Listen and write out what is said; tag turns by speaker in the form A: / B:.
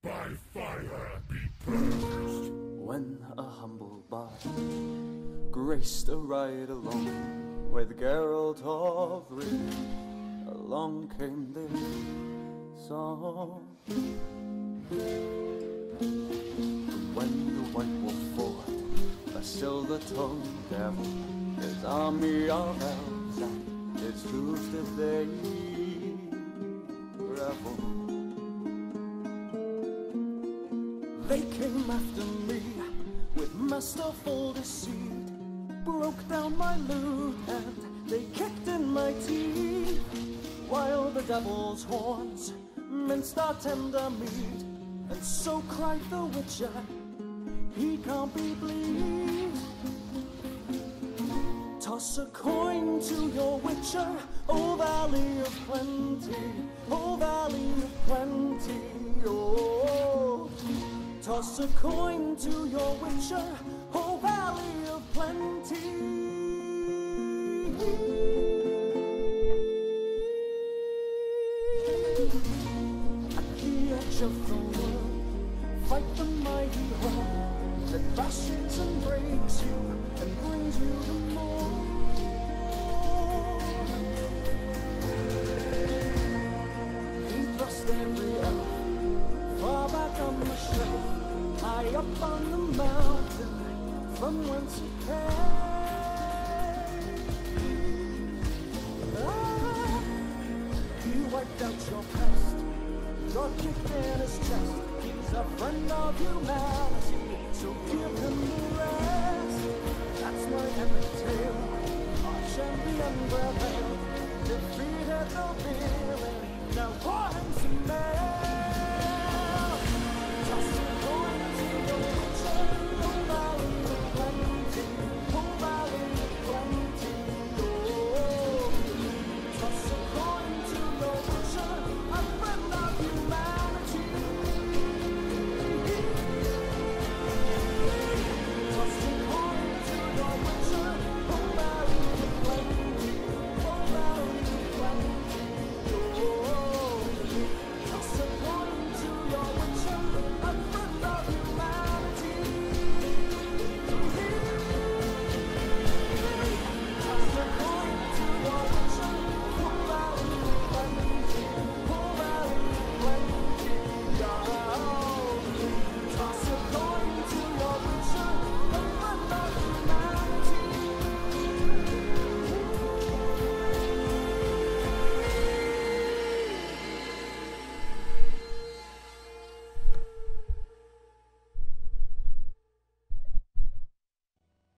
A: By fire be purged.
B: When a humble bard graced a ride along with Geralt of Rivia, along came this song. When the White Wolf fought a silver-tongued devil, his army of elves at his hooves did they revel. They came after me with masterful deceit, broke down my lute and they kicked in my teeth, while the devil's horns minced our tender meat. And so cried the Witcher, he can't be bleed. Toss a coin to your Witcher, O Valley of Plenty, O Valley of Plenty, oh. Toss a coin to your Witcher, O Valley of Plenty. At the edge of the world, fight the mighty horde that bashes and breaks you and brings you the more. He thrust every elf far back on the shelf, high up on the mountain from whence it came. He wiped out your past, got kicked in his chest. He's a friend of humanity, so give him the rest. That's my epic tale. Our champion prevailed, defeated the villain. Now pour him some ale.